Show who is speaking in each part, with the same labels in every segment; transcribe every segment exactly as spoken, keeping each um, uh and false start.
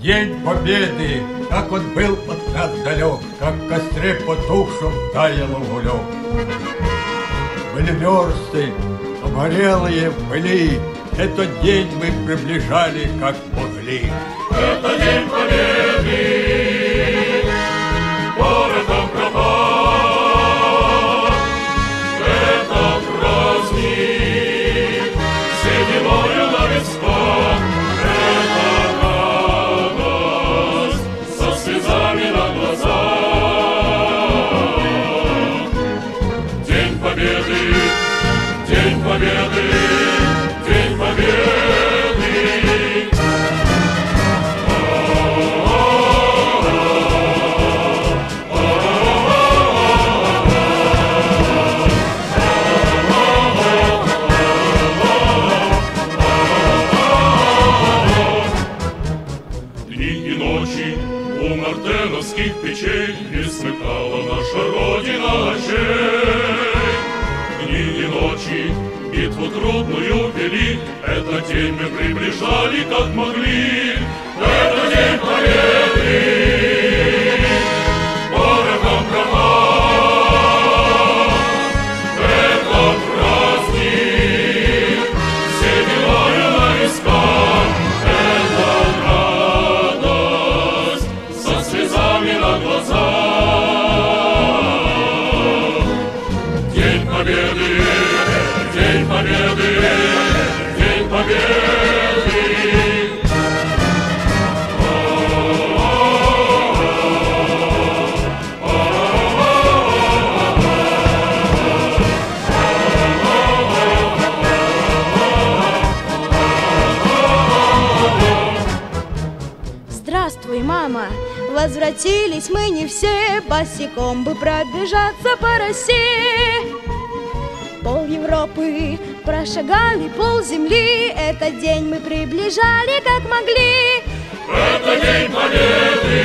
Speaker 1: День Победы, как он был от нас далек, как в костре потухшем таял уголек. Были версты, обгорелые в пыли, этот день мы приближали, как могли.
Speaker 2: Это День Победы, городом пропал. Это праздник, седьмое на висках. Это радость со слезами на глазах. День Победы, День Победы, День Победы. У мартеновских печей не смыкала наша Родина очей. Дни и ночи битву трудную вели, этот день мы приближали, как могли. Это День Победы, городом пропал. Это праздник, седьмое на висках. Это радость со слезами на глазах. День Победы, День Победы, День Победы.
Speaker 3: Здравствуй, мама! Возвратились мы не все, босиком бы пробежаться по росе. Пол Европы прошагали, пол земли, этот день мы приближали, как могли.
Speaker 2: Это День Победы,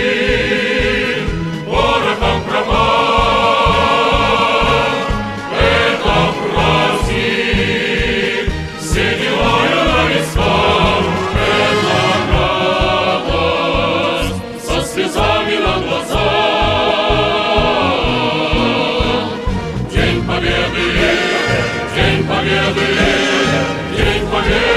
Speaker 2: городом пропал. Это праздник, седьмое на висках. Это радость со слезами на глазах. День Победы, День Победы, День Победы.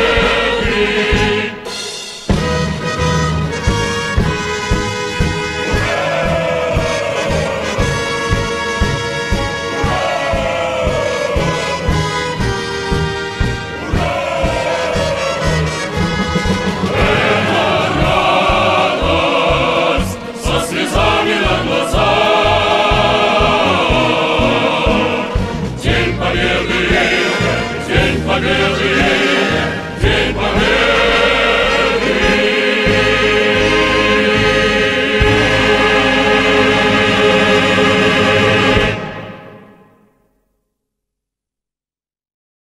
Speaker 2: Это радость со слезами на глазах.